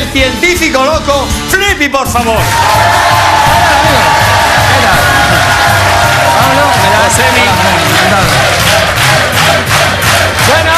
el científico loco, Flippy, por favor. Bueno,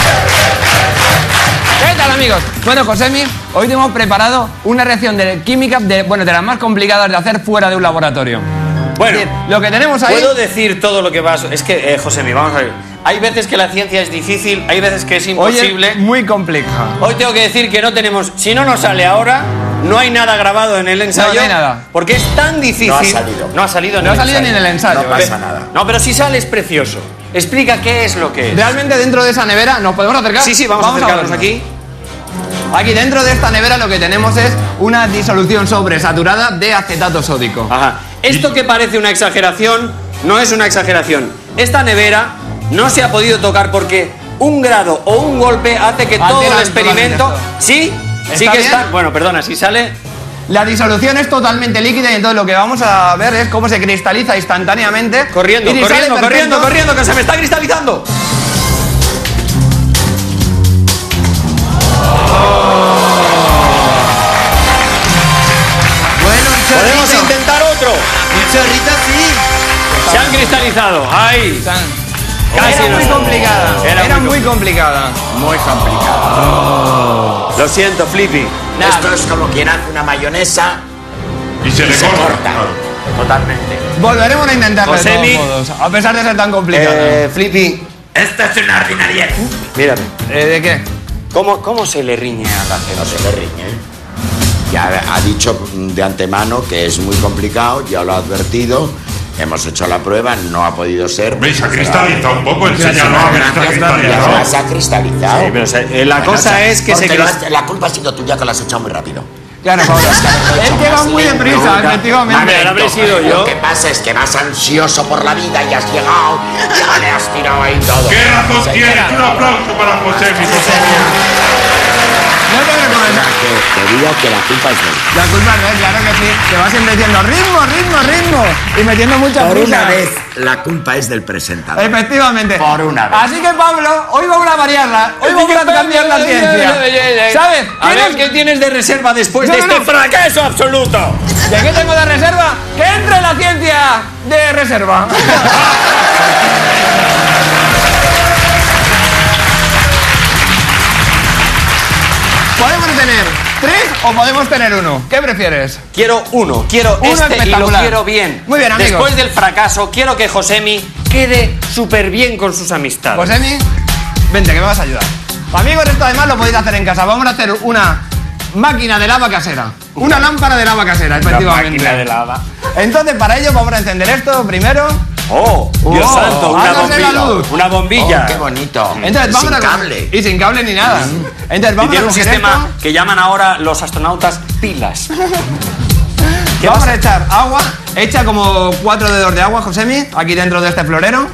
¿qué tal, amigos? Bueno, Josemi, hoy te hemos preparado una reacción de química de las más complicadas de hacer fuera de un laboratorio. Bueno, es decir, lo que tenemos ahí... Puedo decir todo lo que vas... Es que, Josemi, vamos a ver. Hay veces que la ciencia es difícil, hay veces que es imposible. Hoy es muy compleja. Hoy tengo que decir que no tenemos... Si no nos sale ahora, no hay nada grabado en el ensayo. No hay nada. Porque es tan difícil... No ha salido. No ha salido No ha salido ni en el ensayo. No pasa nada. No, pero si sale es precioso. Explica qué es lo que es. Realmente dentro de esa nevera, ¿nos podemos acercar? Sí, vamos a acercarnos aquí. Aquí dentro de esta nevera lo que tenemos es una disolución sobresaturada de acetato sódico. Ajá. Esto que parece una exageración, no es una exageración. Esta nevera no se ha podido tocar porque un grado o un golpe hace que todo el experimento... ¿Sí? Sí que está... Bueno, perdona, si sale... La disolución es totalmente líquida y entonces lo que vamos a ver es cómo se cristaliza instantáneamente. Corriendo, corriendo, que se me está cristalizando. Podemos intentar otro. Un chorrito sí. Se han cristalizado. Ahí. Era muy complicada. Era muy complicada. Muy complicado. Lo siento, Flippy. Esto es como quien hace una mayonesa Y se le corta. Totalmente. Volveremos a intentarlo de Josemi. todos modos, a pesar de ser tan complicado. Flippy, Esto es una ordinariedad. mírame. ¿De qué? ¿Cómo se le riñe a la gente? No se le riñe. Ya ha dicho de antemano que es muy complicado, ya lo ha advertido. Hemos hecho la prueba, no ha podido ser. ¿Veis? Ha cristalizado un poco, enséñalo a ver si está Ya cristalizado. se ha cristalizado. Sí, pero la cosa es que se La culpa ha sido tuya, que lo has echado muy rápido. Claro, Pablo. Es que va muy deprisa, efectivamente. Vale, habré sido yo. Lo que pasa es que vas ansioso por la vida y has llegado, ya le has tirado ahí todo. ¿Qué razón tienes? Un aplauso para José, por favor. No te recomiendo. Que digo que la culpa es de él. La culpa no es, claro que sí. Que va siempre diciendo ritmo. Y metiendo mucha Por prisa. una vez, la culpa es del presentador. Efectivamente. Por una vez. Así que, Pablo, hoy vamos a variarla. Hoy vamos a cambiar la ciencia. ¿Sabes? A ver, ¿qué tienes de reserva después de este fracaso absoluto? ¿De qué tengo de reserva? ¡Que entre la ciencia de reserva! ¿Podemos tener 3 o podemos tener 1? ¿Qué prefieres? Quiero uno y lo espectacular. quiero bien. Muy bien, amigos. Después del fracaso, quiero que Josemi quede súper bien con sus amistades. Josemi, vente, que me vas a ayudar. Amigos, esto además lo podéis hacer en casa. Vamos a hacer una máquina de lava casera. Una lámpara de lava casera, efectivamente. Máquina de lava. Entonces, para ello vamos a encender esto primero. ¡Oh, Dios santo! Una hágase la bombilla. luz. Una bombilla. Oh, qué bonito. Entonces, vamos Sin a cable. Y sin cable ni nada. Entonces, Y vamos a tiene un coger sistema esto. que llaman ahora los astronautas pilas. ¿Qué Vamos vas a echar agua. Echa como 4 dedos de agua, Josemi, aquí dentro de este florero.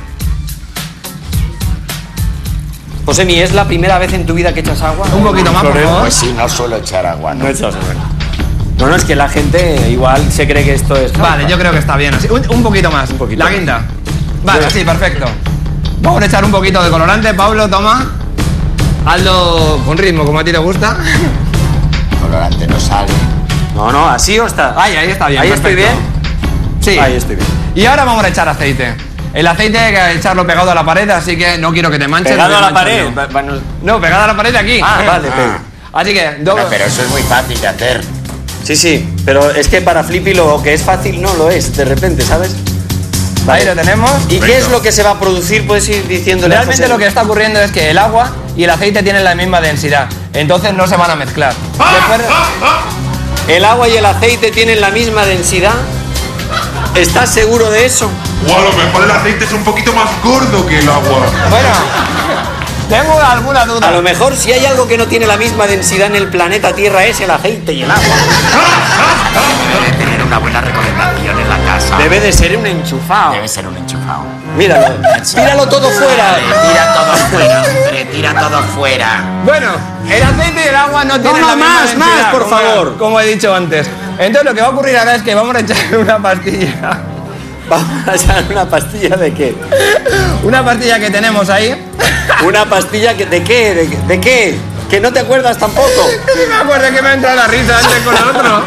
Josemi, ¿es la primera vez en tu vida que echas agua? Un poquito más, por favor. Pues sí, no suelo echar agua, ¿no? No echas agua. No, es que la gente igual se cree que esto es... Vale, yo creo que está bien así. Un poquito más. Un poquito La más. quinta. Vale, sí, perfecto. Vamos a echar un poquito de colorante. Pablo, toma. Hazlo con ritmo, como a ti te gusta. Colorante no sale. No, así o está. Ahí está bien. ¿Ahí estoy perfecto. bien? Sí. Ahí estoy bien. Y ahora vamos a echar aceite. El aceite hay que echarlo pegado a la pared, así que no quiero que te manches. Pegado no a te la manches pared. yo. No, pegado a la pared de aquí. Ah, vale, Así que, Bueno, pero eso es muy fácil de hacer. Sí, pero es que para Flippy lo que es fácil no lo es, de repente, ¿sabes? ahí lo tenemos. ¿Y qué es lo que se va a producir? Puedes ir diciéndole a Realmente José. lo que está ocurriendo es que el agua y el aceite tienen la misma densidad, entonces no se van a mezclar. Después- ¿El agua y el aceite tienen la misma densidad? ¿Estás seguro de eso? O a lo mejor el aceite es un poquito más gordo que el agua. Bueno, tengo alguna duda. A lo mejor si hay algo que no tiene la misma densidad en el planeta Tierra es el aceite y el agua. Debe tener una buena recomendación en la casa. Debe de ser un enchufado. Debe ser un enchufado. Míralo, tíralo todo fuera. Tira todo fuera, hombre, tira todo fuera. Bueno, el aceite y el agua no tienen la misma más, densidad, por favor. como he dicho antes. Entonces lo que va a ocurrir ahora es que vamos a echar una pastilla. Vamos a echar una pastilla de qué. Una pastilla que tenemos ahí. Una pastilla que, ¿de qué? ¿De qué? Que no te acuerdas tampoco. Sí me acuerdo que me ha entrado la risa antes con el otro.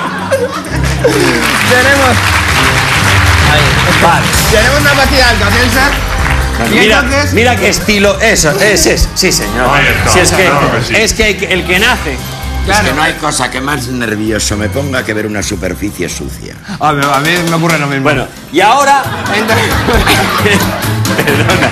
Tenemos una pastilla de Alka-Seltzer. Y Mira, entonces... mira qué estilo. Eso, ese es. Sí, señor. Ahí está, Si es que, claro que sí. es que el que nace. Es que no hay cosa que más nervioso me ponga que ver una superficie sucia. A mí me ocurre lo mismo. Bueno, y ahora. Perdona.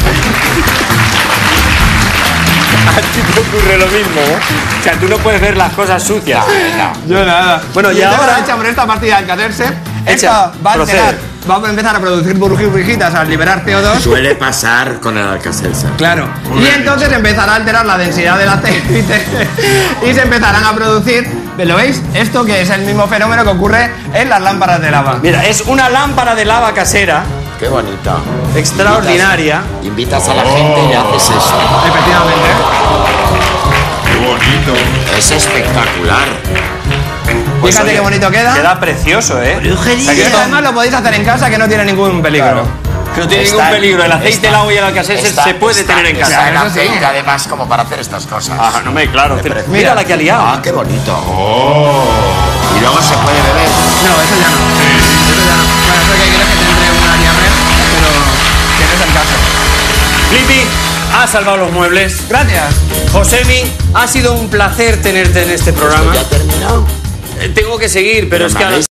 A ti te ocurre lo mismo, ¿eh? O sea, tú no puedes ver las cosas sucias. Yo nada. Bueno, y entonces ahora- echamos esta pastilla de Alka-Seltzer. Echa, Esta va a procede. alterar, va a empezar a producir burbujitas al liberar CO2. Suele pasar con el Alka-Seltzer. Claro. Muy Y bien entonces empezará a alterar la densidad del aceite y se empezarán a producir, ¿lo veis? Esto que es el mismo fenómeno que ocurre en las lámparas de lava. Mira, es una lámpara de lava casera Qué bonito. extraordinaria. Invitas a la gente y le haces eso. Efectivamente. Qué bonito. Es espectacular. Pues, Fíjate oye, qué bonito queda. Queda precioso, ¿eh? O sea, Y que esto esto además lo podéis hacer en casa que no tiene ningún peligro. que no tiene Está- ningún peligro. El aceite, el agua y el alcacelser se puede tener en casa. Está en Eso sí. aceite, además, como para hacer estas cosas. Ah, no me, claro. Me parece. Mira la que ha liado. Ah, qué bonito. Oh. Y luego se puede beber. No, eso ya no. Eso ya no. Bueno, eso que quieres que te entre una diarrea, pero que no es el caso. Flippy, has salvado los muebles. Gracias. Josemi, ha sido un placer tenerte en este programa. ¿Ya ha terminado? Tengo que seguir, pero es que a las